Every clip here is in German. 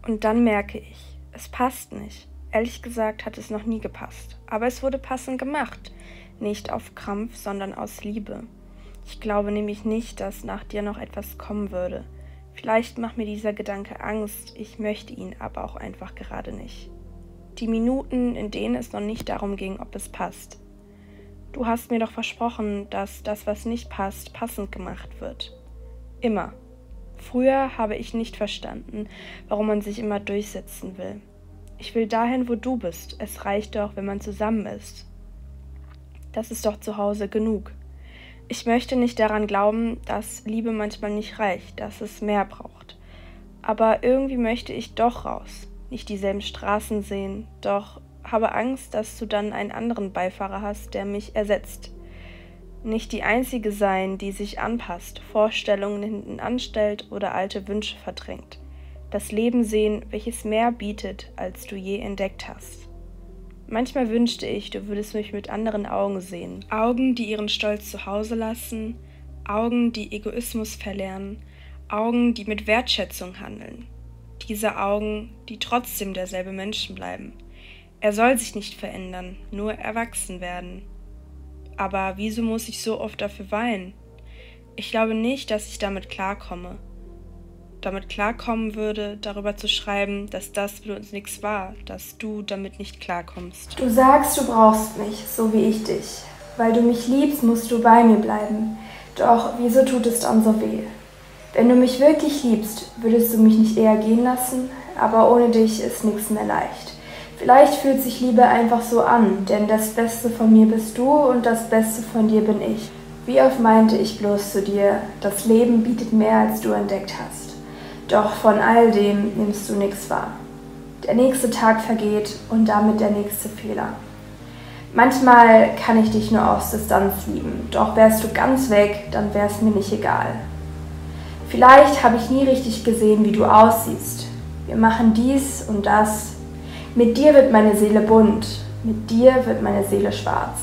Und dann merke ich, es passt nicht. Ehrlich gesagt hat es noch nie gepasst. Aber es wurde passend gemacht. Nicht auf Krampf, sondern aus Liebe. Ich glaube nämlich nicht, dass nach dir noch etwas kommen würde. Vielleicht macht mir dieser Gedanke Angst, ich möchte ihn aber auch einfach gerade nicht. Die Minuten, in denen es noch nicht darum ging, ob es passt. Du hast mir doch versprochen, dass das, was nicht passt, passend gemacht wird. Immer. Früher habe ich nicht verstanden, warum man sich immer durchsetzen will. Ich will dahin, wo du bist. Es reicht doch, wenn man zusammen ist. Das ist doch zu Hause genug. Ich möchte nicht daran glauben, dass Liebe manchmal nicht reicht, dass es mehr braucht. Aber irgendwie möchte ich doch raus, nicht dieselben Straßen sehen, doch habe Angst, dass du dann einen anderen Beifahrer hast, der mich ersetzt. Nicht die Einzige sein, die sich anpasst, Vorstellungen hinten anstellt oder alte Wünsche verdrängt. Das Leben sehen, welches mehr bietet, als du je entdeckt hast. Manchmal wünschte ich, du würdest mich mit anderen Augen sehen. Augen, die ihren Stolz zu Hause lassen, Augen, die Egoismus verlernen, Augen, die mit Wertschätzung handeln. Diese Augen, die trotzdem derselbe Menschen bleiben. Er soll sich nicht verändern, nur erwachsen werden. Aber wieso muss ich so oft dafür weinen? Ich glaube nicht, dass ich damit klarkomme. Damit klarkommen würde, darüber zu schreiben, dass das mit uns nichts war, dass du damit nicht klarkommst. Du sagst, du brauchst mich, so wie ich dich. Weil du mich liebst, musst du bei mir bleiben. Doch wieso tut es dann so weh? Wenn du mich wirklich liebst, würdest du mich nicht eher gehen lassen? Aber ohne dich ist nichts mehr leicht. Vielleicht fühlt sich Liebe einfach so an, denn das Beste von mir bist du und das Beste von dir bin ich. Wie oft meinte ich bloß zu dir, das Leben bietet mehr, als du entdeckt hast. Doch von all dem nimmst du nichts wahr. Der nächste Tag vergeht und damit der nächste Fehler. Manchmal kann ich dich nur aus Distanz lieben, doch wärst du ganz weg, dann wär's mir nicht egal. Vielleicht habe ich nie richtig gesehen, wie du aussiehst. Wir machen dies und das. Mit dir wird meine Seele bunt, mit dir wird meine Seele schwarz.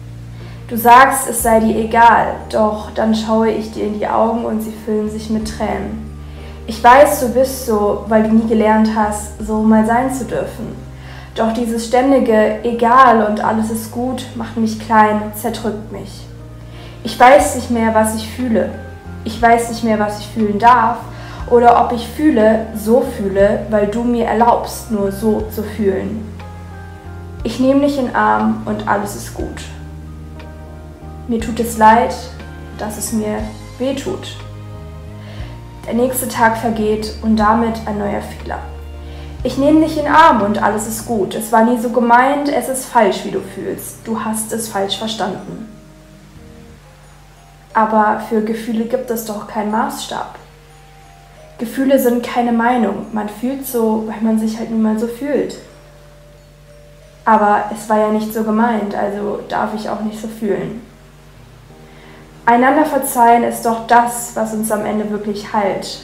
Du sagst, es sei dir egal, doch dann schaue ich dir in die Augen und sie füllen sich mit Tränen. Ich weiß, du bist so, weil du nie gelernt hast, so mal sein zu dürfen. Doch dieses ständige Egal und alles ist gut macht mich klein, zerdrückt mich. Ich weiß nicht mehr, was ich fühle. Ich weiß nicht mehr, was ich fühlen darf. Oder ob ich fühle, weil du mir erlaubst, nur so zu fühlen. Ich nehme dich in den Arm und alles ist gut. Mir tut es leid, dass es mir weh tut. Der nächste Tag vergeht und damit ein neuer Fehler. Ich nehme dich in den Arm und alles ist gut. Es war nie so gemeint, es ist falsch, wie du fühlst. Du hast es falsch verstanden. Aber für Gefühle gibt es doch keinen Maßstab. Gefühle sind keine Meinung. Man fühlt so, weil man sich halt nun mal so fühlt. Aber es war ja nicht so gemeint, also darf ich auch nicht so fühlen. Einander verzeihen ist doch das, was uns am Ende wirklich heilt.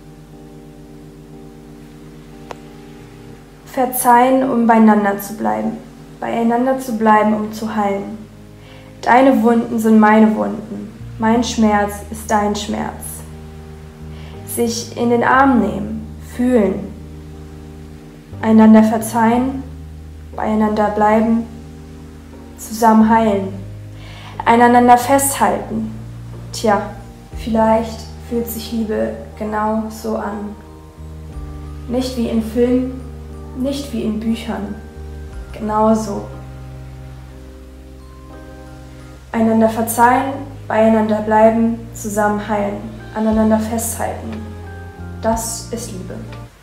Verzeihen, um beieinander zu bleiben, um zu heilen. Deine Wunden sind meine Wunden, mein Schmerz ist dein Schmerz. Sich in den Arm nehmen, fühlen, einander verzeihen, beieinander bleiben, zusammen heilen, einander festhalten. Tja, vielleicht fühlt sich Liebe genau so an. Nicht wie in Filmen, nicht wie in Büchern, genauso. Einander verzeihen, beieinander bleiben, zusammen heilen, aneinander festhalten. Das ist Liebe.